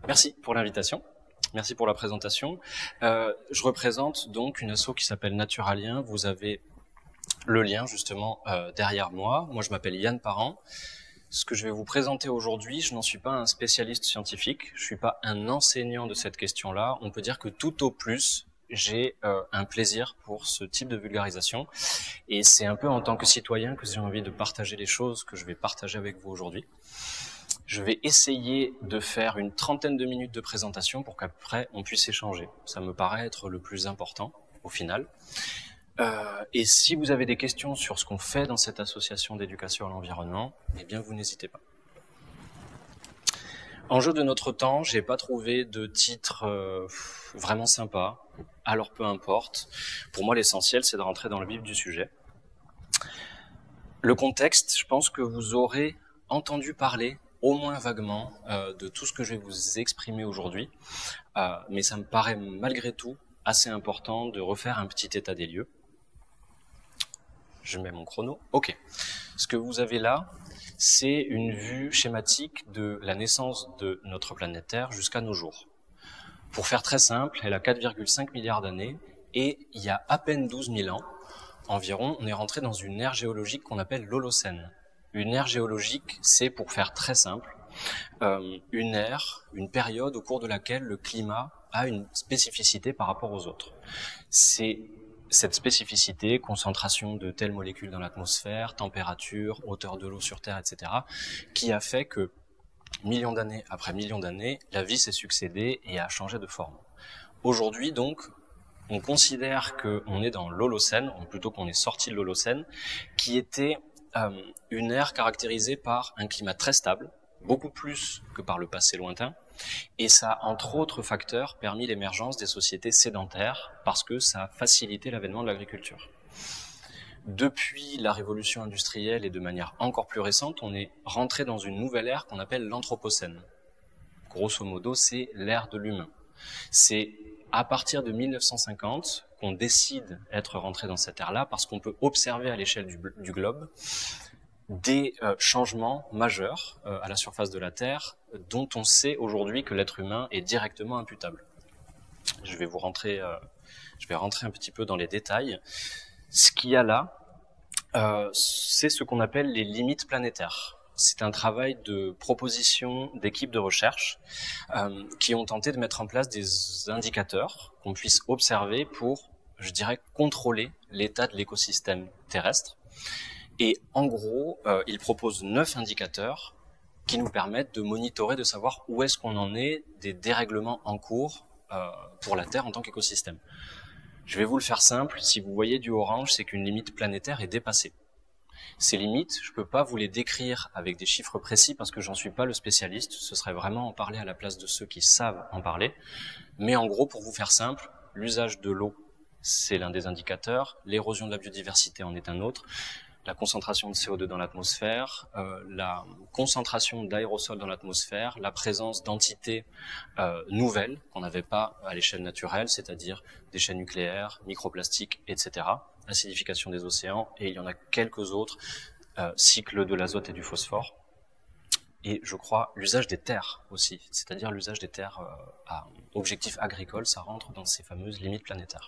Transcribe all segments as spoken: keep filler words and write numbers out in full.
Merci pour l'invitation. Merci pour la présentation. Euh, je représente donc une asso qui s'appelle Naturalien. Vous avez le lien justement euh, derrière moi. Moi, je m'appelle Yann Parent. Ce que je vais vous présenter aujourd'hui, je n'en suis pas un spécialiste scientifique. Je suis pas un enseignant de cette question-là. On peut dire que tout au plus, j'ai euh, un plaisir pour ce type de vulgarisation. Et c'est un peu en tant que citoyen que j'ai envie de partager les choses que je vais partager avec vous aujourd'hui. Je vais essayer de faire une trentaine de minutes de présentation pour qu'après on puisse échanger. Ça me paraît être le plus important au final. Euh, et si vous avez des questions sur ce qu'on fait dans cette association d'éducation à l'environnement, eh bien vous n'hésitez pas. Enjeu de notre temps, j'ai pas trouvé de titre euh, vraiment sympa, alors peu importe. Pour moi, l'essentiel, c'est de rentrer dans le vif du sujet. Le contexte, je pense que vous aurez entendu parler au moins vaguement euh, de tout ce que je vais vous exprimer aujourd'hui, euh, mais ça me paraît malgré tout assez important de refaire un petit état des lieux. Je mets mon chrono. Ok. Ce que vous avez là, c'est une vue schématique de la naissance de notre planète Terre jusqu'à nos jours. Pour faire très simple, elle a quatre virgule cinq milliards d'années et il y a à peine douze mille ans, environ, on est rentré dans une ère géologique qu'on appelle l'Holocène. Une ère géologique, c'est, pour faire très simple, euh, une ère, une période au cours de laquelle le climat a une spécificité par rapport aux autres. C'est cette spécificité, concentration de telles molécules dans l'atmosphère, température, hauteur de l'eau sur Terre, et cetera, qui a fait que, millions d'années après millions d'années, la vie s'est succédée et a changé de forme. Aujourd'hui, donc, on considère qu'on est dans l'Holocène, ou plutôt qu'on est sorti de l'Holocène, qui était euh, une ère caractérisée par un climat très stable, beaucoup plus que par le passé lointain, et ça a, entre autres facteurs, permis l'émergence des sociétés sédentaires, parce que ça a facilité l'avènement de l'agriculture. Depuis la révolution industrielle et de manière encore plus récente, on est rentré dans une nouvelle ère qu'on appelle l'Anthropocène. Grosso modo, c'est l'ère de l'humain. C'est à partir de mille neuf cent cinquante qu'on décide d'être rentré dans cette ère-là, parce qu'on peut observer à l'échelle du, du globe des euh, changements majeurs euh, à la surface de la Terre, dont on sait aujourd'hui que l'être humain est directement imputable. Je vais vous rentrer, euh, je vais rentrer un petit peu dans les détails. Ce qu'il y a là, euh, c'est ce qu'on appelle les limites planétaires. C'est un travail de proposition d'équipes de recherche euh, qui ont tenté de mettre en place des indicateurs qu'on puisse observer pour, je dirais, contrôler l'état de l'écosystème terrestre. Et en gros, euh, ils proposent neuf indicateurs qui nous permettent de monitorer, de savoir où est-ce qu'on en est des dérèglements en cours euh, pour la Terre en tant qu'écosystème. Je vais vous le faire simple. Si vous voyez du orange, c'est qu'une limite planétaire est dépassée. Ces limites, je ne peux pas vous les décrire avec des chiffres précis parce que j'en suis pas le spécialiste. Ce serait vraiment en parler à la place de ceux qui savent en parler. Mais en gros, pour vous faire simple, l'usage de l'eau, c'est l'un des indicateurs. L'érosion de la biodiversité en est un autre. La concentration de C O deux dans l'atmosphère, euh, la concentration d'aérosols dans l'atmosphère, la présence d'entités euh, nouvelles qu'on n'avait pas à l'échelle naturelle, c'est-à-dire déchets nucléaires, microplastiques, et cetera. Acidification des océans, et il y en a quelques autres, euh, cycle de l'azote et du phosphore. Et je crois l'usage des terres aussi, c'est-à-dire l'usage des terres euh, à objectif agricole, ça rentre dans ces fameuses limites planétaires.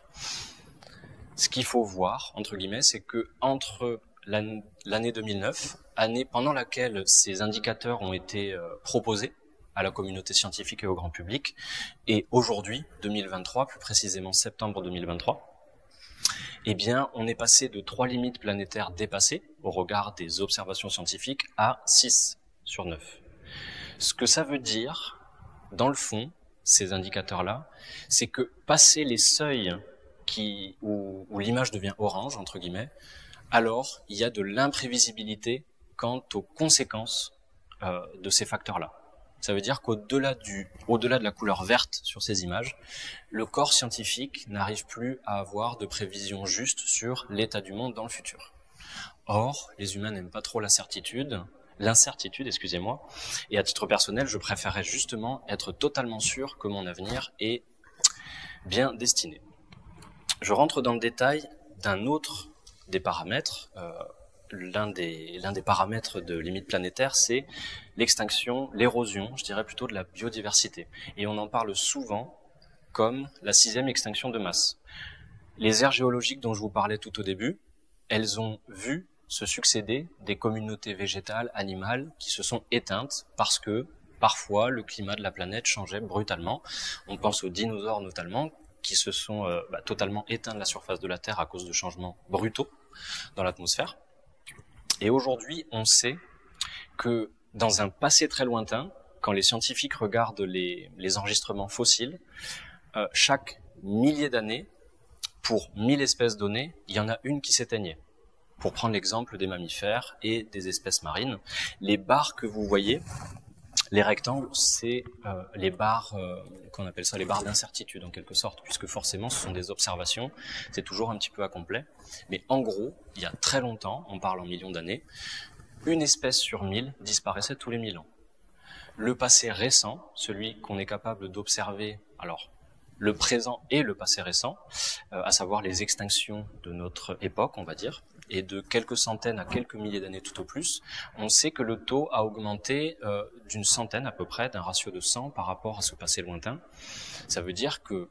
Ce qu'il faut voir, entre guillemets, c'est que entre l'année deux mille neuf, année pendant laquelle ces indicateurs ont été euh, proposés à la communauté scientifique et au grand public, et aujourd'hui, deux mille vingt-trois, plus précisément septembre deux mille vingt-trois, eh bien, on est passé de trois limites planétaires dépassées, au regard des observations scientifiques, à six sur neuf. Ce que ça veut dire, dans le fond, ces indicateurs-là, c'est que passer les seuils qui, où, où l'image devient orange, entre guillemets, alors il y a de l'imprévisibilité quant aux conséquences euh, de ces facteurs-là. Ça veut dire qu'au-delà du, au-delà de la couleur verte sur ces images, le corps scientifique n'arrive plus à avoir de prévision juste sur l'état du monde dans le futur. Or, les humains n'aiment pas trop la certitude, l'incertitude, excusez-moi, et à titre personnel, je préférerais justement être totalement sûr que mon avenir est bien destiné. Je rentre dans le détail d'un autre des paramètres, euh, l'un des, l'un des paramètres de limite planétaire, c'est l'extinction, l'érosion, je dirais plutôt de la biodiversité. Et on en parle souvent comme la sixième extinction de masse. Les aires géologiques dont je vous parlais tout au début, elles ont vu se succéder des communautés végétales, animales, qui se sont éteintes parce que parfois le climat de la planète changeait brutalement. On pense aux dinosaures notamment, qui se sont euh, bah, totalement éteints de la surface de la Terre à cause de changements brutaux dans l'atmosphère. Et aujourd'hui, on sait que dans un passé très lointain, quand les scientifiques regardent les, les enregistrements fossiles, euh, chaque millier d'années, pour mille espèces données, il y en a une qui s'éteignait. Pour prendre l'exemple des mammifères et des espèces marines, les barres que vous voyez, les rectangles, c'est euh, les barres, euh, qu'on appelle ça les barres d'incertitude en quelque sorte, puisque forcément ce sont des observations, c'est toujours un petit peu incomplet. Mais en gros, il y a très longtemps, on parle en millions d'années, une espèce sur mille disparaissait tous les mille ans. Le passé récent, celui qu'on est capable d'observer, alors le présent et le passé récent, euh, à savoir les extinctions de notre époque, on va dire, et de quelques centaines à quelques milliers d'années tout au plus, on sait que le taux a augmenté euh, d'une centaine à peu près, d'un ratio de cent par rapport à ce passé lointain. Ça veut dire que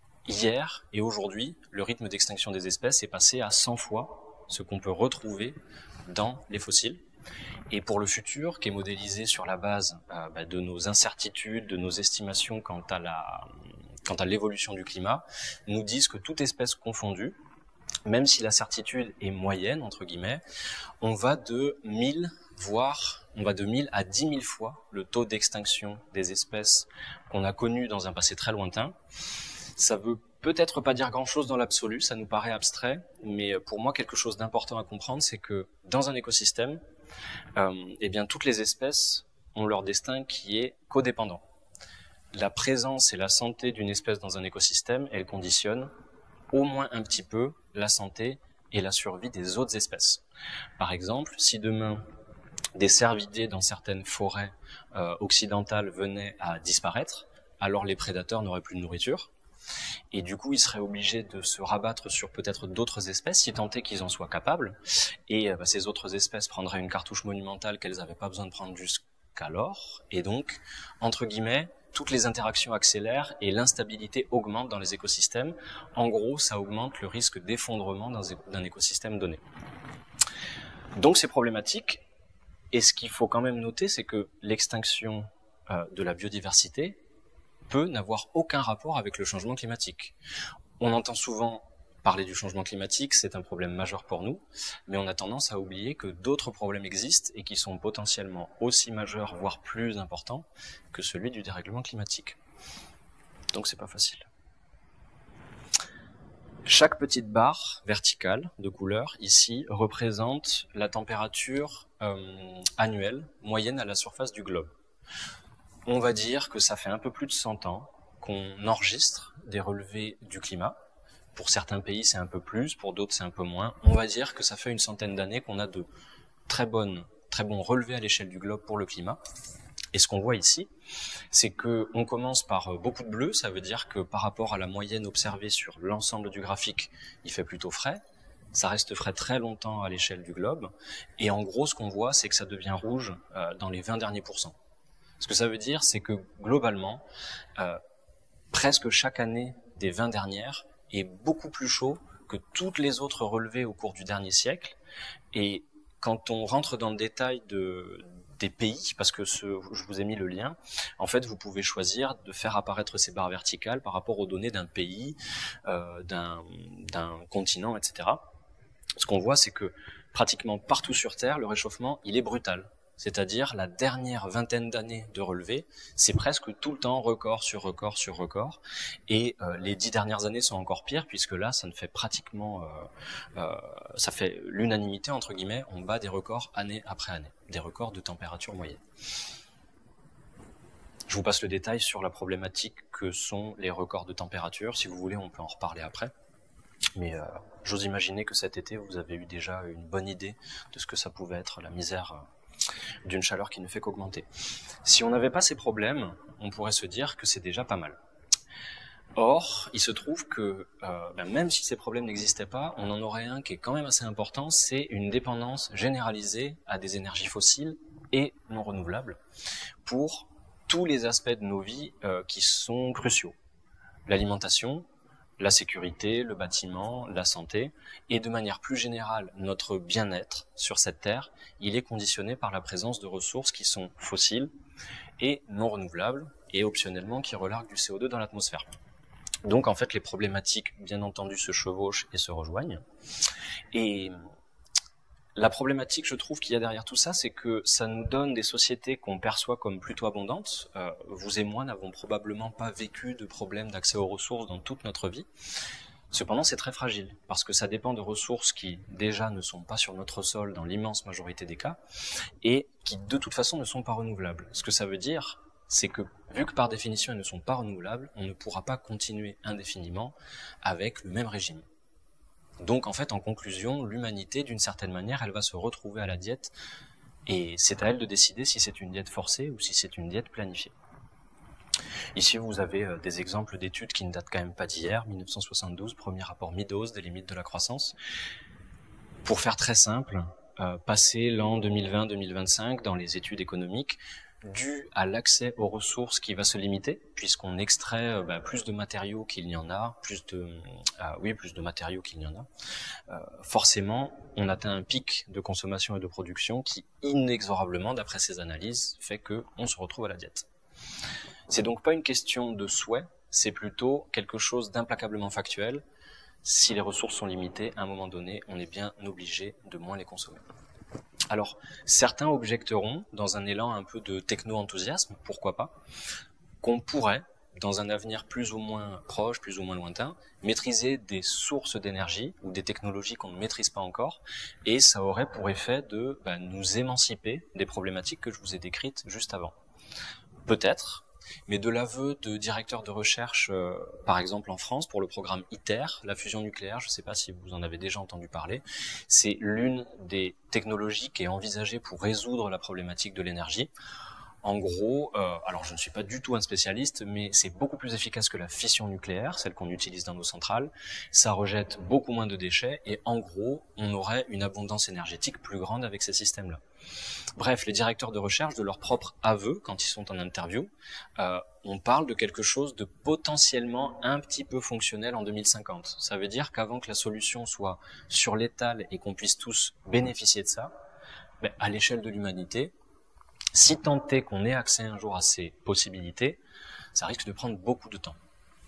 hier et aujourd'hui, le rythme d'extinction des espèces est passé à cent fois ce qu'on peut retrouver dans les fossiles. Et pour le futur, qui est modélisé sur la base euh, bah, de nos incertitudes, de nos estimations quant à la, quant à l'évolution du climat, nous disent que toute espèce confondue, même si la certitude est moyenne, entre guillemets, on va de mille, voire on va de mille à dix mille fois le taux d'extinction des espèces qu'on a connues dans un passé très lointain. Ça veut peut-être pas dire grand-chose dans l'absolu, ça nous paraît abstrait, mais pour moi, quelque chose d'important à comprendre, c'est que dans un écosystème, euh, eh bien, toutes les espèces ont leur destin qui est codépendant. La présence et la santé d'une espèce dans un écosystème, elle conditionne au moins un petit peu la santé et la survie des autres espèces. Par exemple, si demain des cervidés dans certaines forêts euh, occidentales venaient à disparaître, alors les prédateurs n'auraient plus de nourriture, et du coup ils seraient obligés de se rabattre sur peut-être d'autres espèces, si tant est qu'ils en soient capables, et euh, bah, ces autres espèces prendraient une cartouche monumentale qu'elles n'avaient pas besoin de prendre jusqu'alors, et donc, entre guillemets, toutes les interactions accélèrent et l'instabilité augmente dans les écosystèmes. En gros, ça augmente le risque d'effondrement d'un écosystème donné. Donc c'est problématique, et ce qu'il faut quand même noter, c'est que l'extinction euh, de la biodiversité peut n'avoir aucun rapport avec le changement climatique. On entend souvent parler du changement climatique, c'est un problème majeur pour nous, mais on a tendance à oublier que d'autres problèmes existent et qui sont potentiellement aussi majeurs, voire plus importants, que celui du dérèglement climatique. Donc c'est pas facile. Chaque petite barre verticale de couleur, ici, représente la température euh, annuelle moyenne à la surface du globe. On va dire que ça fait un peu plus de cent ans qu'on enregistre des relevés du climat. Pour certains pays, c'est un peu plus, pour d'autres, c'est un peu moins. On va dire que ça fait une centaine d'années qu'on a de très bonnes, très bons relevés à l'échelle du globe pour le climat. Et ce qu'on voit ici, c'est que on commence par beaucoup de bleu, ça veut dire que par rapport à la moyenne observée sur l'ensemble du graphique, il fait plutôt frais. Ça reste frais très longtemps à l'échelle du globe. Et en gros, ce qu'on voit, c'est que ça devient rouge euh, dans les vingt derniers pourcents. Ce que ça veut dire, c'est que globalement, euh, presque chaque année des vingt dernières, est beaucoup plus chaud que toutes les autres relevés au cours du dernier siècle. Et quand on rentre dans le détail de, des pays, parce que ce, je vous ai mis le lien, en fait, vous pouvez choisir de faire apparaître ces barres verticales par rapport aux données d'un pays, euh, d'un, d'un continent, et cetera. Ce qu'on voit, c'est que pratiquement partout sur Terre, le réchauffement, il est brutal. C'est-à-dire la dernière vingtaine d'années de relevés, c'est presque tout le temps record sur record sur record. Et euh, les dix dernières années sont encore pires, puisque là, ça ne fait pratiquement, euh, euh, ça fait l'unanimité entre guillemets. On bat des records année après année, des records de température moyenne. Je vous passe le détail sur la problématique que sont les records de température. Si vous voulez, on peut en reparler après. Mais euh, j'ose imaginer que cet été, vous avez eu déjà une bonne idée de ce que ça pouvait être la misère euh, d'une chaleur qui ne fait qu'augmenter. Si on n'avait pas ces problèmes, on pourrait se dire que c'est déjà pas mal. Or, il se trouve que euh, ben même si ces problèmes n'existaient pas, on en aurait un qui est quand même assez important, c'est une dépendance généralisée à des énergies fossiles et non renouvelables pour tous les aspects de nos vies euh, qui sont cruciaux. L'alimentation, la sécurité, le bâtiment, la santé, et de manière plus générale, notre bien-être sur cette terre, il est conditionné par la présence de ressources qui sont fossiles et non renouvelables, et optionnellement qui relarguent du C O deux dans l'atmosphère. Donc en fait, les problématiques, bien entendu, se chevauchent et se rejoignent. Et la problématique, je trouve, qu'il y a derrière tout ça, c'est que ça nous donne des sociétés qu'on perçoit comme plutôt abondantes. Euh, vous et moi n'avons probablement pas vécu de problème d'accès aux ressources dans toute notre vie. Cependant, c'est très fragile, parce que ça dépend de ressources qui, déjà, ne sont pas sur notre sol dans l'immense majorité des cas, et qui, de toute façon, ne sont pas renouvelables. Ce que ça veut dire, c'est que, vu que par définition, elles ne sont pas renouvelables, on ne pourra pas continuer indéfiniment avec le même régime. Donc, en fait, en conclusion, l'humanité, d'une certaine manière, elle va se retrouver à la diète, et c'est à elle de décider si c'est une diète forcée ou si c'est une diète planifiée. Ici, vous avez euh, des exemples d'études qui ne datent quand même pas d'hier, mille neuf cent soixante-douze, premier rapport Meadows des limites de la croissance. Pour faire très simple, euh, passer l'an deux mille vingt deux mille vingt-cinq dans les études économiques, dû à l'accès aux ressources qui va se limiter, puisqu'on extrait euh, bah, plus de matériaux qu'il n'y en a, plus de, euh, oui, plus de matériaux qu'il n'y en a, euh, forcément, on atteint un pic de consommation et de production qui, inexorablement, d'après ces analyses, fait qu'on se retrouve à la diète. C'est donc pas une question de souhait, c'est plutôt quelque chose d'implacablement factuel. Si les ressources sont limitées, à un moment donné, on est bien obligé de moins les consommer. Alors, certains objecteront, dans un élan un peu de techno-enthousiasme, pourquoi pas, qu'on pourrait, dans un avenir plus ou moins proche, plus ou moins lointain, maîtriser des sources d'énergie ou des technologies qu'on ne maîtrise pas encore, et ça aurait pour effet de bah, nous émanciper des problématiques que je vous ai décrites juste avant. Peut-être, mais de l'aveu de directeurs de recherche, euh, par exemple en France, pour le programme ITER, la fusion nucléaire, je ne sais pas si vous en avez déjà entendu parler, c'est l'une des technologies qui est envisagée pour résoudre la problématique de l'énergie. En gros, euh, alors je ne suis pas du tout un spécialiste, mais c'est beaucoup plus efficace que la fission nucléaire, celle qu'on utilise dans nos centrales. Ça rejette beaucoup moins de déchets et en gros, on aurait une abondance énergétique plus grande avec ces systèmes-là. Bref, les directeurs de recherche, de leur propre aveu, quand ils sont en interview, euh, on parle de quelque chose de potentiellement un petit peu fonctionnel en deux mille cinquante. Ça veut dire qu'avant que la solution soit sur l'étal et qu'on puisse tous bénéficier de ça, ben, à l'échelle de l'humanité, si tant est qu'on ait accès un jour à ces possibilités, ça risque de prendre beaucoup de temps.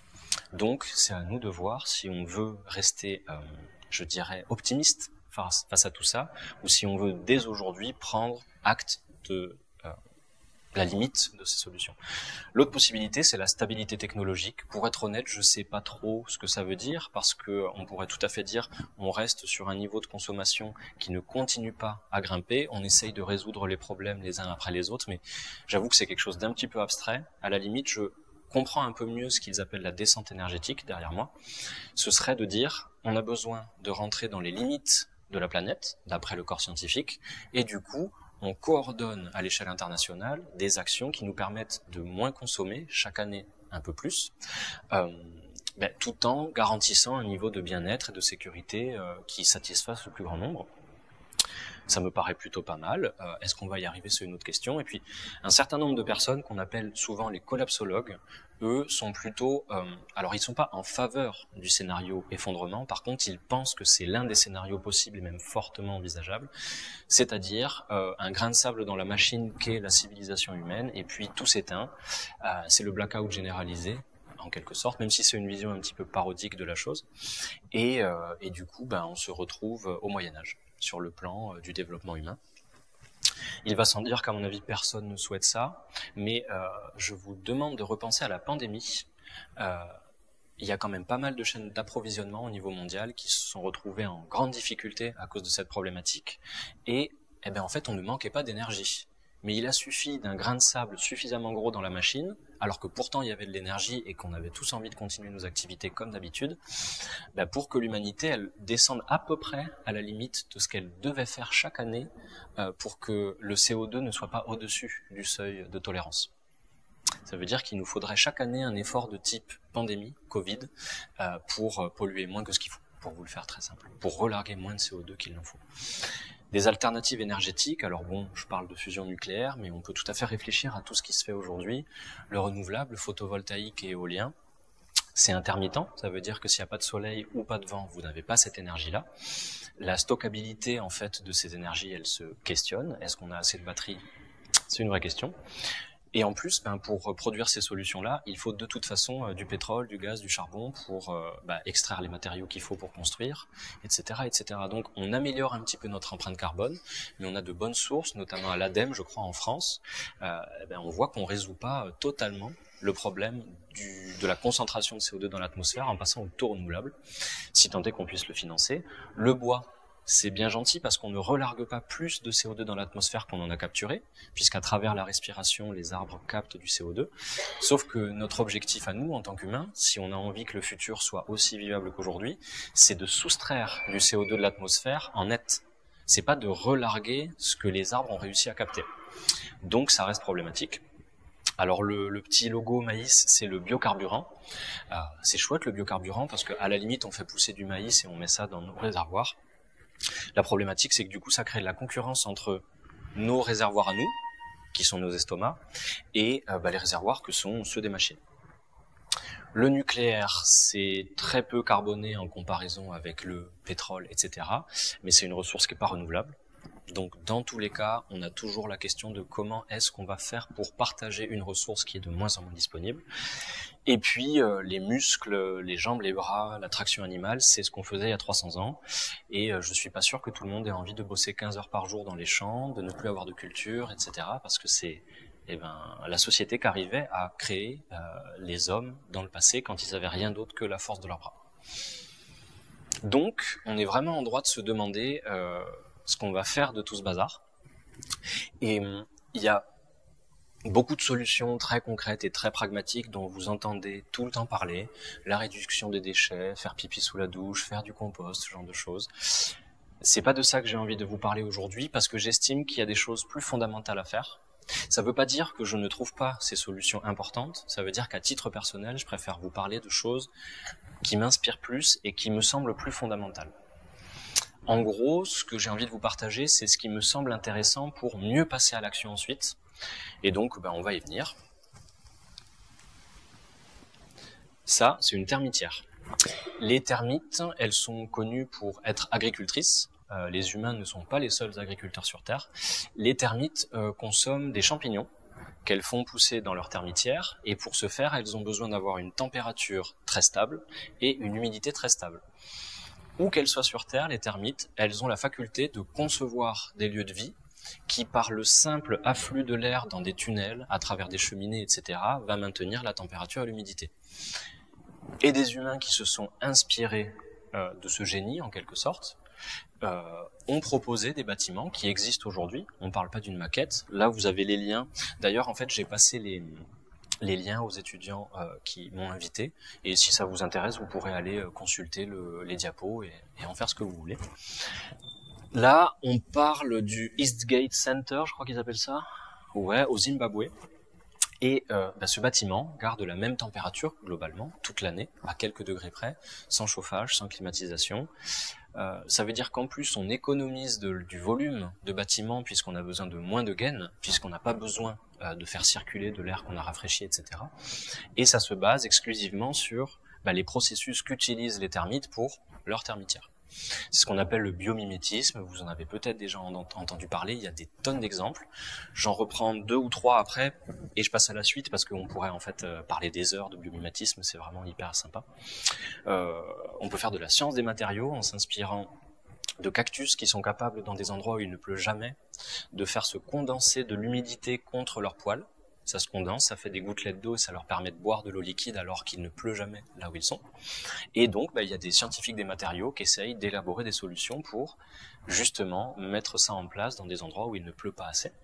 Donc, c'est à nous de voir si on veut rester, euh, je dirais, optimiste face, face à tout ça, ou si on veut dès aujourd'hui prendre acte de euh, la limite de ces solutions. L'autre possibilité, c'est la stabilité technologique. Pour être honnête, je ne sais pas trop ce que ça veut dire, parce que on pourrait tout à fait dire on reste sur un niveau de consommation qui ne continue pas à grimper, on essaye de résoudre les problèmes les uns après les autres, mais j'avoue que c'est quelque chose d'un petit peu abstrait. À la limite, je comprends un peu mieux ce qu'ils appellent la descente énergétique derrière moi. Ce serait de dire on a besoin de rentrer dans les limites de la planète, d'après le corps scientifique, et du coup, on coordonne à l'échelle internationale des actions qui nous permettent de moins consommer chaque année un peu plus, euh, ben, tout en garantissant un niveau de bien-être et de sécurité euh, qui satisfasse le plus grand nombre. Ça me paraît plutôt pas mal. Euh, est-ce qu'on va y arriver? C'est une autre question. Et puis, un certain nombre de personnes qu'on appelle souvent les collapsologues, eux, sont plutôt... Euh, alors, ils ne sont pas en faveur du scénario effondrement. Par contre, ils pensent que c'est l'un des scénarios possibles et même fortement envisageables. C'est-à-dire euh, un grain de sable dans la machine qu'est la civilisation humaine, et puis tout s'éteint. Euh, c'est le blackout généralisé, en quelque sorte, même si c'est une vision un petit peu parodique de la chose. Et, euh, et du coup, ben, on se retrouve au Moyen-Âge, sur le plan euh, du développement humain. Il va sans dire qu'à mon avis, personne ne souhaite ça, mais euh, je vous demande de repenser à la pandémie. Euh, il y a quand même pas mal de chaînes d'approvisionnement au niveau mondial qui se sont retrouvées en grande difficulté à cause de cette problématique. Et eh bien, en fait, on ne manquait pas d'énergie. Mais il a suffi d'un grain de sable suffisamment gros dans la machine, alors que pourtant il y avait de l'énergie et qu'on avait tous envie de continuer nos activités comme d'habitude, ben pour que l'humanité elle descende à peu près à la limite de ce qu'elle devait faire chaque année euh, pour que le C O deux ne soit pas au-dessus du seuil de tolérance. Ça veut dire qu'il nous faudrait chaque année un effort de type pandémie, Covid, euh, pour polluer moins que ce qu'il faut, pour vous le faire très simple, pour relarguer moins de C O deux qu'il n'en faut. Des alternatives énergétiques, alors bon, je parle de fusion nucléaire, mais on peut tout à fait réfléchir à tout ce qui se fait aujourd'hui. Le renouvelable, photovoltaïque et éolien, c'est intermittent, ça veut dire que s'il n'y a pas de soleil ou pas de vent, vous n'avez pas cette énergie-là. La stockabilité en fait de ces énergies, elle se questionne. Est-ce qu'on a assez de batteries? C'est une vraie question. Et en plus, ben, pour produire ces solutions-là, il faut de toute façon euh, du pétrole, du gaz, du charbon pour euh, bah, extraire les matériaux qu'il faut pour construire, et cetera, et cetera. Donc on améliore un petit peu notre empreinte carbone, mais on a de bonnes sources, notamment à l'ADEME, je crois, en France. Euh, ben, on voit qu'on résout pas euh, totalement le problème du, de la concentration de C O deux dans l'atmosphère en passant au taux renouvelable, si tant est qu'on puisse le financer. Le bois, c'est bien gentil parce qu'on ne relargue pas plus de C O deux dans l'atmosphère qu'on en a capturé, puisqu'à travers la respiration, les arbres captent du C O deux. Sauf que notre objectif à nous, en tant qu'humains, si on a envie que le futur soit aussi vivable qu'aujourd'hui, c'est de soustraire du C O deux de l'atmosphère en net. C'est pas de relarguer ce que les arbres ont réussi à capter. Donc ça reste problématique. Alors le, le petit logo maïs, c'est le biocarburant. Euh, c'est chouette le biocarburant parce qu'à la limite, on fait pousser du maïs et on met ça dans nos réservoirs. La problématique, c'est que du coup, ça crée de la concurrence entre nos réservoirs à nous, qui sont nos estomacs, et euh, bah, les réservoirs que sont ceux des machines. Le nucléaire, c'est très peu carboné en comparaison avec le pétrole, et cetera. Mais c'est une ressource qui n'est pas renouvelable. Donc, dans tous les cas, on a toujours la question de comment est-ce qu'on va faire pour partager une ressource qui est de moins en moins disponible. Et puis, euh, les muscles, les jambes, les bras, la traction animale, c'est ce qu'on faisait il y a trois cents ans. Et euh, je suis pas sûr que tout le monde ait envie de bosser quinze heures par jour dans les champs, de ne plus avoir de culture, et cetera. Parce que c'est eh ben, la société qui arrivait à créer euh, les hommes dans le passé quand ils avaient rien d'autre que la force de leurs bras. Donc, on est vraiment en droit de se demander euh, ce qu'on va faire de tout ce bazar. Et il y a beaucoup de solutions très concrètes et très pragmatiques dont vous entendez tout le temps parler. La réduction des déchets, faire pipi sous la douche, faire du compost, ce genre de choses. C'est pas de ça que j'ai envie de vous parler aujourd'hui parce que j'estime qu'il y a des choses plus fondamentales à faire. Ça veut pas dire que je ne trouve pas ces solutions importantes. Ça veut dire qu'à titre personnel, je préfère vous parler de choses qui m'inspirent plus et qui me semblent plus fondamentales. En gros, ce que j'ai envie de vous partager, c'est ce qui me semble intéressant pour mieux passer à l'action ensuite. Et donc, ben, on va y venir. Ça, c'est une termitière. Les termites, elles sont connues pour être agricultrices. Euh, les humains ne sont pas les seuls agriculteurs sur Terre. Les termites euh, consomment des champignons qu'elles font pousser dans leur termitière. Et pour ce faire, elles ont besoin d'avoir une température très stable et une humidité très stable. Où qu'elles soient sur Terre, les termites, elles ont la faculté de concevoir des lieux de vie qui, par le simple afflux de l'air dans des tunnels, à travers des cheminées, et cetera, va maintenir la température et l'humidité. Et des humains qui se sont inspirés euh, de ce génie, en quelque sorte, euh, ont proposé des bâtiments qui existent aujourd'hui. On ne parle pas d'une maquette. Là, vous avez les liens. D'ailleurs, en fait, j'ai passé les... les liens aux étudiants euh, qui m'ont invité. Et si ça vous intéresse, vous pourrez aller euh, consulter le, les diapos et, et en faire ce que vous voulez. Là, on parle du Eastgate Center, je crois qu'ils appellent ça, ouais, au Zimbabwe. Et euh, bah, ce bâtiment garde la même température, globalement, toute l'année, à quelques degrés près, sans chauffage, sans climatisation. Euh, ça veut dire qu'en plus, on économise de, du volume de bâtiments, puisqu'on a besoin de moins de gaines, puisqu'on n'a pas besoin euh, de faire circuler de l'air qu'on a rafraîchi, et cetera. Et ça se base exclusivement sur bah, les processus qu'utilisent les termites pour leur termitière. C'est ce qu'on appelle le biomimétisme, vous en avez peut-être déjà entendu parler, il y a des tonnes d'exemples. J'en reprends deux ou trois après, et je passe à la suite, parce qu'on pourrait en fait parler des heures de biomimétisme, c'est vraiment hyper sympa. Euh, on peut faire de la science des matériaux en s'inspirant de cactus qui sont capables, dans des endroits où il ne pleut jamais, de faire se condenser de l'humidité contre leurs poils. Ça se condense, ça fait des gouttelettes d'eau et ça leur permet de boire de l'eau liquide alors qu'il ne pleut jamais là où ils sont. Et donc, bah, il y a des scientifiques des matériaux qui essayent d'élaborer des solutions pour justement mettre ça en place dans des endroits où il ne pleut pas assez.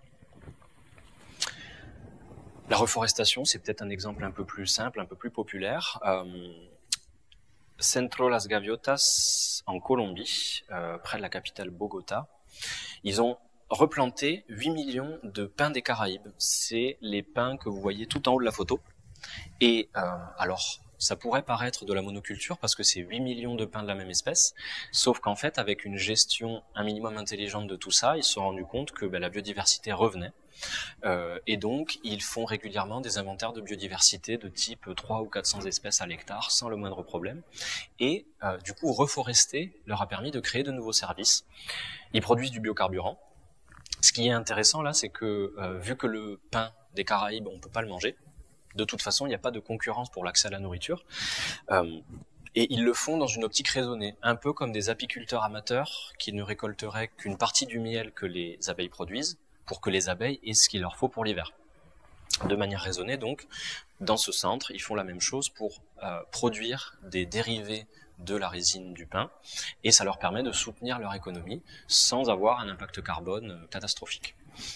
La reforestation, c'est peut-être un exemple un peu plus simple, un peu plus populaire. Euh, Centro Las Gaviotas, en Colombie, euh, près de la capitale Bogota, ils ont replanter huit millions de pins des Caraïbes. C'est les pins que vous voyez tout en haut de la photo. Et euh, alors, ça pourrait paraître de la monoculture parce que c'est huit millions de pins de la même espèce, sauf qu'en fait, avec une gestion un minimum intelligente de tout ça, ils se sont rendus compte que ben, la biodiversité revenait. Euh, et donc, ils font régulièrement des inventaires de biodiversité de type trois ou quatre cents espèces à l'hectare, sans le moindre problème. Et euh, du coup, reforester leur a permis de créer de nouveaux services. Ils produisent du biocarburant. Ce qui est intéressant là, c'est que euh, vu que le pin des Caraïbes, on peut pas le manger, de toute façon, il n'y a pas de concurrence pour l'accès à la nourriture. Euh, et ils le font dans une optique raisonnée, un peu comme des apiculteurs amateurs qui ne récolteraient qu'une partie du miel que les abeilles produisent pour que les abeilles aient ce qu'il leur faut pour l'hiver. De manière raisonnée, donc, dans ce centre, ils font la même chose pour euh, produire des dérivés de la résine du pin, et ça leur permet de soutenir leur économie sans avoir un impact carbone euh, catastrophique.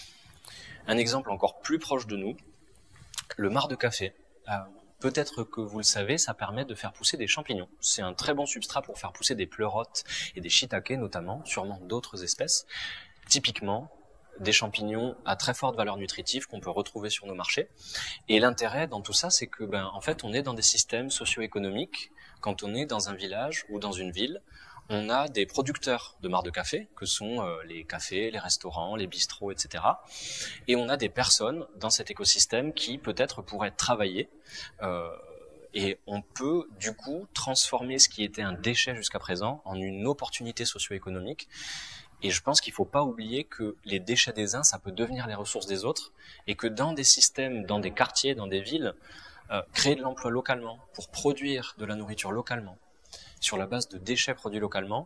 Un exemple encore plus proche de nous, le marc de café. Euh, Peut-être que vous le savez, ça permet de faire pousser des champignons. C'est un très bon substrat pour faire pousser des pleurotes et des shiitakes notamment, sûrement d'autres espèces. Typiquement, des champignons à très forte valeur nutritive qu'on peut retrouver sur nos marchés. Et l'intérêt dans tout ça, c'est que, ben, en fait, on est dans des systèmes socio-économiques. Quand on est dans un village ou dans une ville, on a des producteurs de marc de café, que sont euh, les cafés, les restaurants, les bistrots, et cetera. Et on a des personnes dans cet écosystème qui peut-être pourraient travailler. Euh, et on peut du coup transformer ce qui était un déchet jusqu'à présent en une opportunité socio-économique. Et je pense qu'il ne faut pas oublier que les déchets des uns, ça peut devenir les ressources des autres, et que dans des systèmes, dans des quartiers, dans des villes, euh, créer de l'emploi localement pour produire de la nourriture localement, sur la base de déchets produits localement,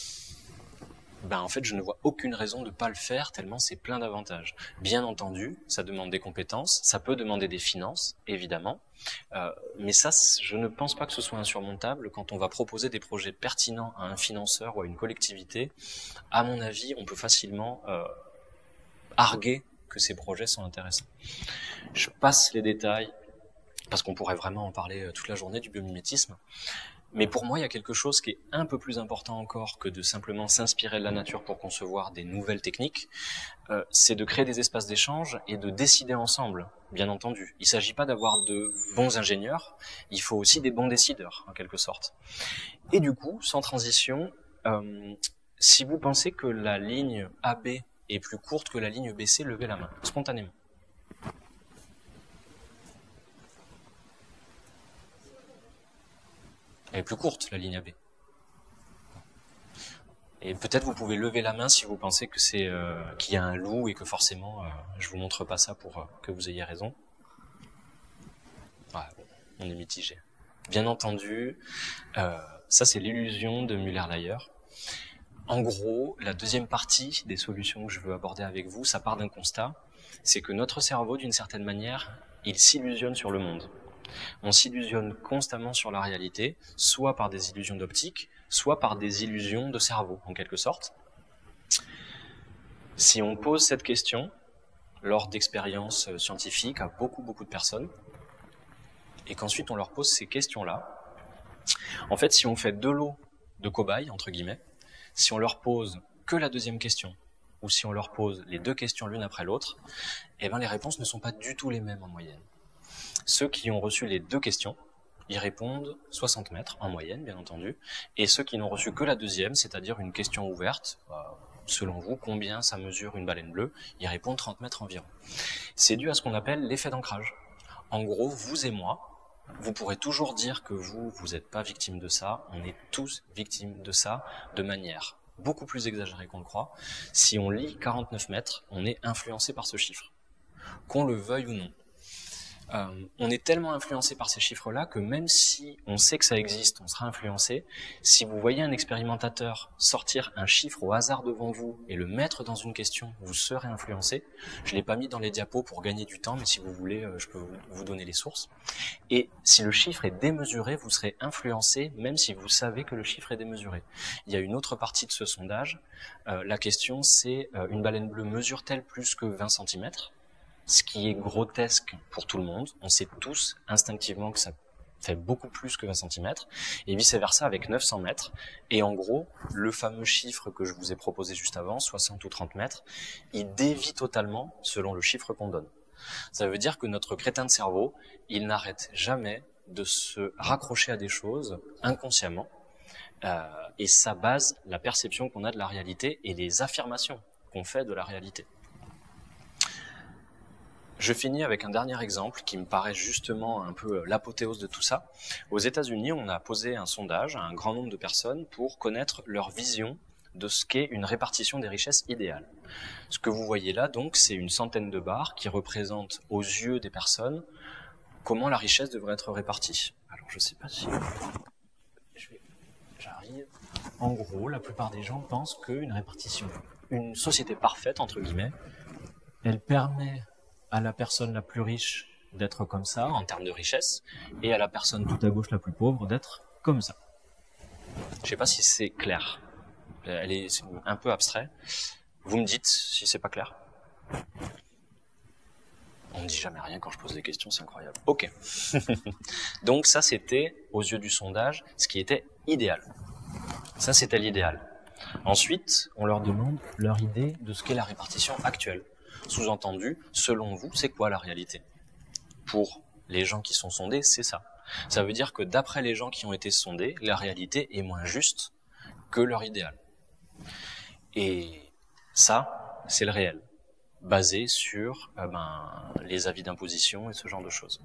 ben en fait je ne vois aucune raison de ne pas le faire tellement c'est plein d'avantages. Bien entendu, ça demande des compétences, ça peut demander des finances, évidemment, euh, mais ça je ne pense pas que ce soit insurmontable quand on va proposer des projets pertinents à un financeur ou à une collectivité. À mon avis, on peut facilement euh, arguer que ces projets sont intéressants. Je passe les détails parce qu'on pourrait vraiment en parler toute la journée du biomimétisme. Mais pour moi, il y a quelque chose qui est un peu plus important encore que de simplement s'inspirer de la nature pour concevoir des nouvelles techniques, euh, c'est de créer des espaces d'échange et de décider ensemble, bien entendu. Il ne s'agit pas d'avoir de bons ingénieurs, il faut aussi des bons décideurs, en quelque sorte. Et du coup, sans transition, euh, si vous pensez que la ligne A B est plus courte que la ligne B C, levez la main, spontanément. Elle est plus courte, la ligne A B. Et peut-être vous pouvez lever la main si vous pensez que c'est euh, qu'il y a un loup et que forcément, euh, je vous montre pas ça pour euh, que vous ayez raison. Ouais, bon, on est mitigé. Bien entendu, euh, ça c'est l'illusion de Müller-Lyer. En gros, la deuxième partie des solutions que je veux aborder avec vous, ça part d'un constat, c'est que notre cerveau, d'une certaine manière, il s'illusionne sur le monde. On s'illusionne constamment sur la réalité, soit par des illusions d'optique, soit par des illusions de cerveau, en quelque sorte. Si on pose cette question, lors d'expériences scientifiques à beaucoup, beaucoup de personnes, et qu'ensuite on leur pose ces questions-là, en fait, si on fait de l'eau de cobaye, entre guillemets, si on leur pose que la deuxième question, ou si on leur pose les deux questions l'une après l'autre, eh ben les réponses ne sont pas du tout les mêmes en moyenne. Ceux qui ont reçu les deux questions, ils répondent soixante mètres en moyenne, bien entendu, et ceux qui n'ont reçu que la deuxième, c'est-à-dire une question ouverte, euh, selon vous, combien ça mesure une baleine bleue, ils répondent trente mètres environ. C'est dû à ce qu'on appelle l'effet d'ancrage. En gros, vous et moi, vous pourrez toujours dire que vous, vous n'êtes pas victime de ça, on est tous victimes de ça, de manière beaucoup plus exagérée qu'on le croit. Si on lit quarante-neuf mètres, on est influencé par ce chiffre, qu'on le veuille ou non. Euh, on est tellement influencé par ces chiffres-là que même si on sait que ça existe, on sera influencé. Si vous voyez un expérimentateur sortir un chiffre au hasard devant vous et le mettre dans une question, vous serez influencé. Je l'ai pas mis dans les diapos pour gagner du temps, mais si vous voulez, je peux vous donner les sources. Et si le chiffre est démesuré, vous serez influencé, même si vous savez que le chiffre est démesuré. Il y a une autre partie de ce sondage. Euh, la question, c'est euh, une baleine bleue mesure-t-elle plus que vingt centimètres ? Ce qui est grotesque pour tout le monde. On sait tous instinctivement que ça fait beaucoup plus que vingt centimètres, et vice-versa avec neuf cents mètres. Et en gros, le fameux chiffre que je vous ai proposé juste avant, soixante ou trente mètres, il dévie totalement selon le chiffre qu'on donne. Ça veut dire que notre crétin de cerveau, il n'arrête jamais de se raccrocher à des choses inconsciemment, euh, et ça base la perception qu'on a de la réalité et les affirmations qu'on fait de la réalité. Je finis avec un dernier exemple qui me paraît justement un peu l'apothéose de tout ça. Aux États-Unis, on a posé un sondage à un grand nombre de personnes pour connaître leur vision de ce qu'est une répartition des richesses idéale. Ce que vous voyez là, donc, c'est une centaine de barres qui représentent aux yeux des personnes comment la richesse devrait être répartie. Alors, je ne sais pas si... Je vais... J'arrive. En gros, la plupart des gens pensent qu'une répartition, une société parfaite, entre guillemets, elle permet à la personne la plus riche d'être comme ça, en termes de richesse, et à la personne tout à gauche la plus pauvre d'être comme ça. Je ne sais pas si c'est clair. Elle est un peu abstrait. Vous me dites si c'est pas clair. On ne dit jamais rien quand je pose des questions, c'est incroyable. Ok. Donc ça, c'était, aux yeux du sondage, ce qui était idéal. Ça, c'était l'idéal. Ensuite, on leur demande leur idée de ce qu'est la répartition actuelle. Sous-entendu, selon vous, c'est quoi la réalité? Pour les gens qui sont sondés, c'est ça. Ça veut dire que d'après les gens qui ont été sondés, la réalité est moins juste que leur idéal. Et ça, c'est le réel, basé sur euh, ben, les avis d'imposition et ce genre de choses.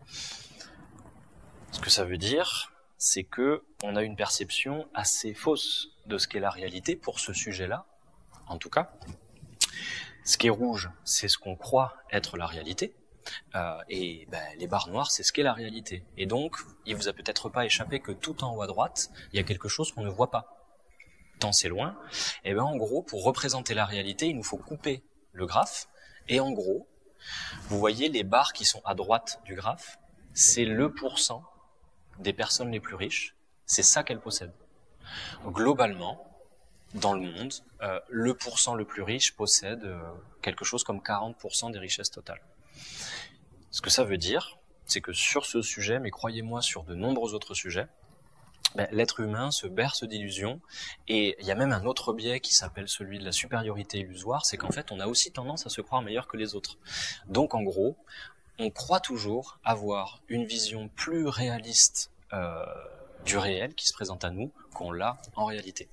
Ce que ça veut dire, c'est que on a une perception assez fausse de ce qu'est la réalité pour ce sujet-là, en tout cas. Ce qui est rouge, c'est ce qu'on croit être la réalité, euh, et ben, les barres noires, c'est ce qu'est la réalité. Et donc, il vous a peut-être pas échappé que tout en haut à droite, il y a quelque chose qu'on ne voit pas. Tant c'est loin. Et ben en gros, pour représenter la réalité, il nous faut couper le graphe. Et en gros, vous voyez les barres qui sont à droite du graphe, c'est le pourcent des personnes les plus riches. C'est ça qu'elles possèdent. Globalement, dans le monde, euh, le pourcent le plus riche possède euh, quelque chose comme quarante pour cent des richesses totales. Ce que ça veut dire, c'est que sur ce sujet, mais croyez-moi sur de nombreux autres sujets, ben, l'être humain se berce d'illusions, et il y a même un autre biais qui s'appelle celui de la supériorité illusoire, c'est qu'en fait on a aussi tendance à se croire meilleur que les autres. Donc en gros, on croit toujours avoir une vision plus réaliste euh, du réel qui se présente à nous qu'on l'a en réalité.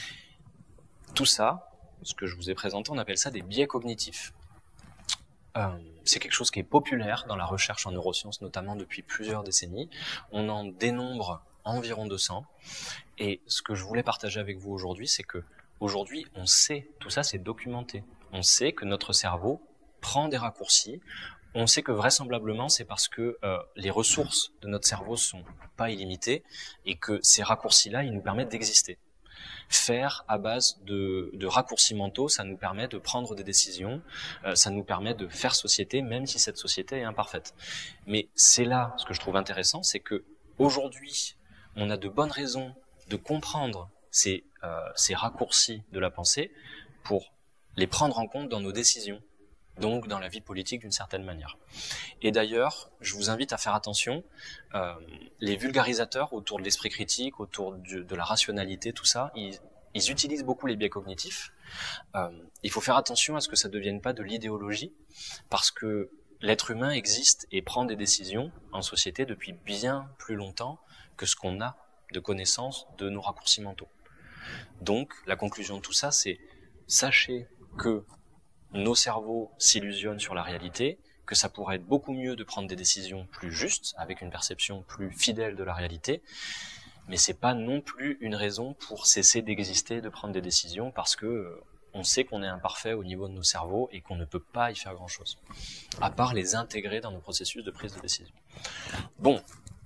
Tout ça, ce que je vous ai présenté, on appelle ça des biais cognitifs. Euh, c'est quelque chose qui est populaire dans la recherche en neurosciences, notamment depuis plusieurs décennies. On en dénombre environ deux cents. Et ce que je voulais partager avec vous aujourd'hui, c'est que aujourd'hui, on sait, tout ça c'est documenté. On sait que notre cerveau prend des raccourcis. On sait que vraisemblablement, c'est parce que euh, les ressources de notre cerveau sont pas illimitées et que ces raccourcis-là, ils nous permettent d'exister. Faire à base de, de raccourcis mentaux, ça nous permet de prendre des décisions, euh, ça nous permet de faire société, même si cette société est imparfaite. Mais c'est là, ce que je trouve intéressant, c'est que aujourd'hui, on a de bonnes raisons de comprendre ces, euh, ces raccourcis de la pensée pour les prendre en compte dans nos décisions, donc dans la vie politique d'une certaine manière. Et d'ailleurs, je vous invite à faire attention, euh, les vulgarisateurs autour de l'esprit critique, autour du, de la rationalité, tout ça, ils, ils utilisent beaucoup les biais cognitifs. Euh, il faut faire attention à ce que ça ne devienne pas de l'idéologie, parce que l'être humain existe et prend des décisions en société depuis bien plus longtemps que ce qu'on a de connaissance de nos raccourcis mentaux. Donc, la conclusion de tout ça, c'est sachez que nos cerveaux s'illusionnent sur la réalité, que ça pourrait être beaucoup mieux de prendre des décisions plus justes, avec une perception plus fidèle de la réalité, mais c'est pas non plus une raison pour cesser d'exister, de prendre des décisions, parce que euh, on sait qu'on est imparfait au niveau de nos cerveaux et qu'on ne peut pas y faire grand-chose, à part les intégrer dans nos processus de prise de décision. Bon,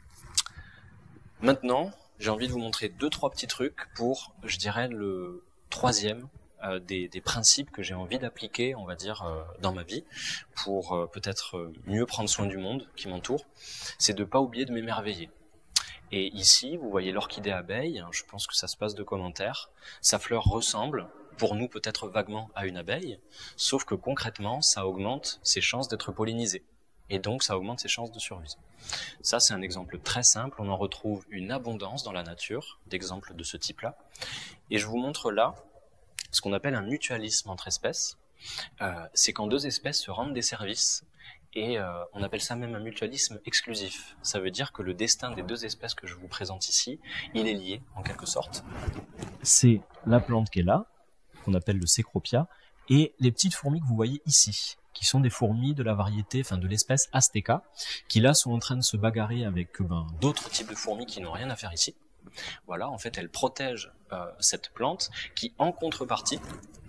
maintenant, j'ai envie de vous montrer deux, trois petits trucs pour, je dirais, le troisième Euh, des, des principes que j'ai envie d'appliquer, on va dire, euh, dans ma vie, pour euh, peut-être euh, mieux prendre soin du monde qui m'entoure, c'est de ne pas oublier de m'émerveiller. Et ici, vous voyez l'orchidée abeille, je pense que ça se passe de commentaires, sa fleur ressemble, pour nous peut-être vaguement, à une abeille, sauf que concrètement, ça augmente ses chances d'être pollinisé. et donc ça augmente ses chances de survie. Ça, c'est un exemple très simple. On en retrouve une abondance dans la nature d'exemples de ce type-là. Et je vous montre là ce qu'on appelle un mutualisme entre espèces. Euh, c'est quand deux espèces se rendent des services, et euh, on appelle ça même un mutualisme exclusif. Ça veut dire que le destin des deux espèces que je vous présente ici, il est lié en quelque sorte. C'est la plante qui est là, qu'on appelle le Cecropia, et les petites fourmis que vous voyez ici, qui sont des fourmis de la variété, enfin de l'espèce Azteca, qui là sont en train de se bagarrer avec ben, d'autres types de fourmis qui n'ont rien à faire ici. Voilà, en fait, elles protègent euh, cette plante qui, en contrepartie,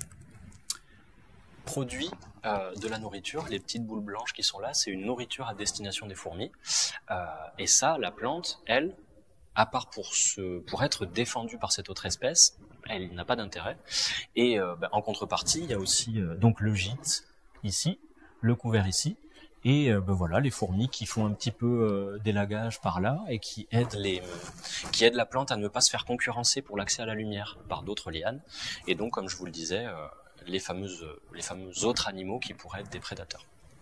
produit euh, de la nourriture. Les petites boules blanches qui sont là, c'est une nourriture à destination des fourmis. Euh, et ça, la plante, elle, à part pour, se, pour être défendue par cette autre espèce, elle n'a pas d'intérêt. Et euh, ben, en contrepartie, il y a aussi euh, donc le gîte ici, le couvert ici, et euh, ben voilà les fourmis qui font un petit peu euh, d'élagage par là et qui aident les, qui aident la plante à ne pas se faire concurrencer pour l'accès à la lumière par d'autres lianes. Et donc, comme je vous le disais, euh, les fameuses, les fameux autres animaux qui pourraient être des prédateurs.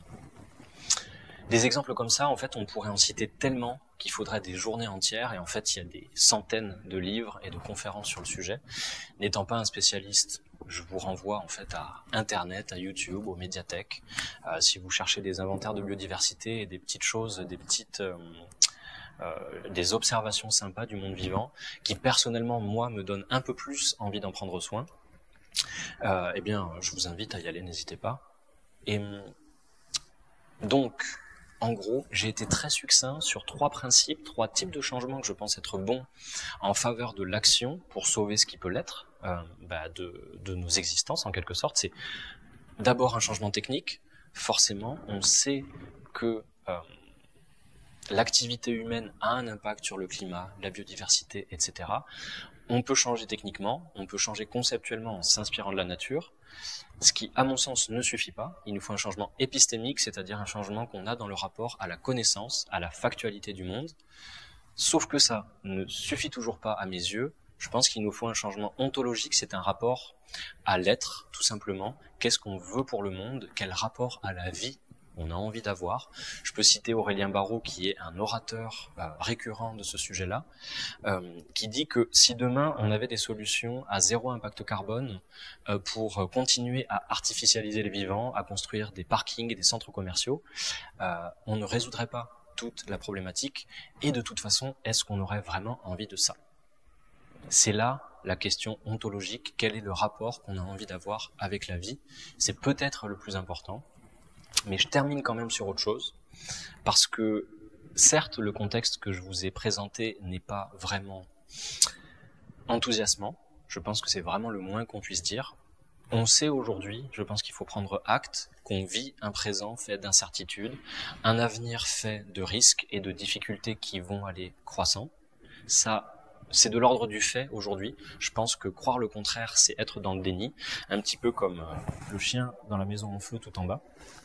Des exemples comme ça, en fait, on pourrait en citer tellement qu'il faudrait des journées entières, et en fait, il y a des centaines de livres et de conférences sur le sujet. N'étant pas un spécialiste, je vous renvoie en fait à Internet, à YouTube, aux médiathèques. Euh, si vous cherchez des inventaires de biodiversité et des petites choses, des petites, euh, euh, des observations sympas du monde vivant, qui personnellement, moi, me donnent un peu plus envie d'en prendre soin, euh, eh bien, je vous invite à y aller, n'hésitez pas. Et donc, en gros, j'ai été très succinct sur trois principes, trois types de changements que je pense être bons en faveur de l'action pour sauver ce qui peut l'être euh, bah de, de nos existences en quelque sorte. C'est d'abord un changement technique. Forcément, on sait que euh, l'activité humaine a un impact sur le climat, la biodiversité, et cetera. On peut changer techniquement, on peut changer conceptuellement en s'inspirant de la nature. Ce qui, à mon sens, ne suffit pas. Il nous faut un changement épistémique, c'est-à-dire un changement qu'on a dans le rapport à la connaissance, à la factualité du monde. Sauf que ça ne suffit toujours pas à mes yeux. Je pense qu'il nous faut un changement ontologique, c'est un rapport à l'être, tout simplement. Qu'est-ce qu'on veut pour le monde? Quel rapport à la vie on a envie d'avoir? Je peux citer Aurélien Barraud, qui est un orateur euh, récurrent de ce sujet-là, euh, qui dit que si demain on avait des solutions à zéro impact carbone euh, pour continuer à artificialiser les vivants, à construire des parkings et des centres commerciaux, euh, on ne résoudrait pas toute la problématique. Et de toute façon, est-ce qu'on aurait vraiment envie de ça? C'est là la question ontologique. Quel est le rapport qu'on a envie d'avoir avec la vie? C'est peut-être le plus important. Mais je termine quand même sur autre chose, parce que certes, le contexte que je vous ai présenté n'est pas vraiment enthousiasmant. Je pense que c'est vraiment le moins qu'on puisse dire. On sait aujourd'hui, je pense qu'il faut prendre acte, qu'on vit un présent fait d'incertitudes, un avenir fait de risques et de difficultés qui vont aller croissant. Ça, c'est de l'ordre du fait aujourd'hui. Je pense que croire le contraire, c'est être dans le déni, un petit peu comme le chien dans la maison en feu tout en bas.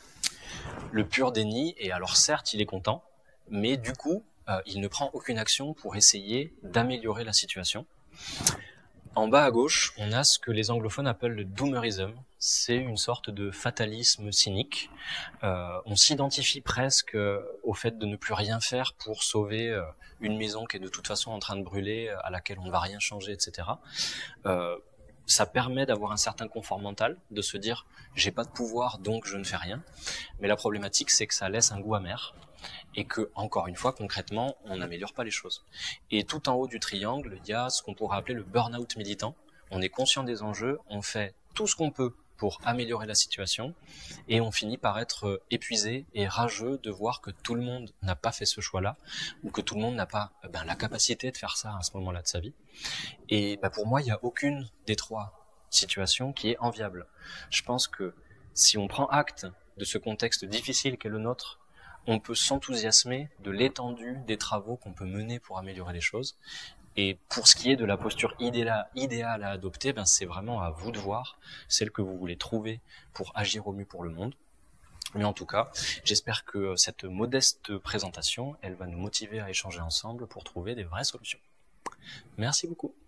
Le pur déni, et alors certes, il est content, mais du coup, euh, il ne prend aucune action pour essayer d'améliorer la situation. En bas à gauche, on a ce que les anglophones appellent le doomerism. C'est une sorte de fatalisme cynique. Euh, on s'identifie presque au fait de ne plus rien faire pour sauver euh, une maison qui est de toute façon en train de brûler, à laquelle on ne va rien changer, et cetera. Euh, ça permet d'avoir un certain confort mental, de se dire « j'ai pas de pouvoir, donc je ne fais rien ». Mais la problématique, c'est que ça laisse un goût amer et que, encore une fois, concrètement, on n'améliore pas les choses. Et tout en haut du triangle, il y a ce qu'on pourrait appeler le burn-out militant. On est conscient des enjeux, on fait tout ce qu'on peut pour améliorer la situation, et on finit par être épuisé et rageux de voir que tout le monde n'a pas fait ce choix-là, ou que tout le monde n'a pas ben, la capacité de faire ça à ce moment-là de sa vie. Et ben, pour moi, il n'y a aucune des trois situations qui est enviable. Je pense que si on prend acte de ce contexte difficile qu'est le nôtre, on peut s'enthousiasmer de l'étendue des travaux qu'on peut mener pour améliorer les choses. Et pour ce qui est de la posture idéale à adopter, ben c'est vraiment à vous de voir celle que vous voulez trouver pour agir au mieux pour le monde. Mais en tout cas, j'espère que cette modeste présentation, elle va nous motiver à échanger ensemble pour trouver des vraies solutions. Merci beaucoup.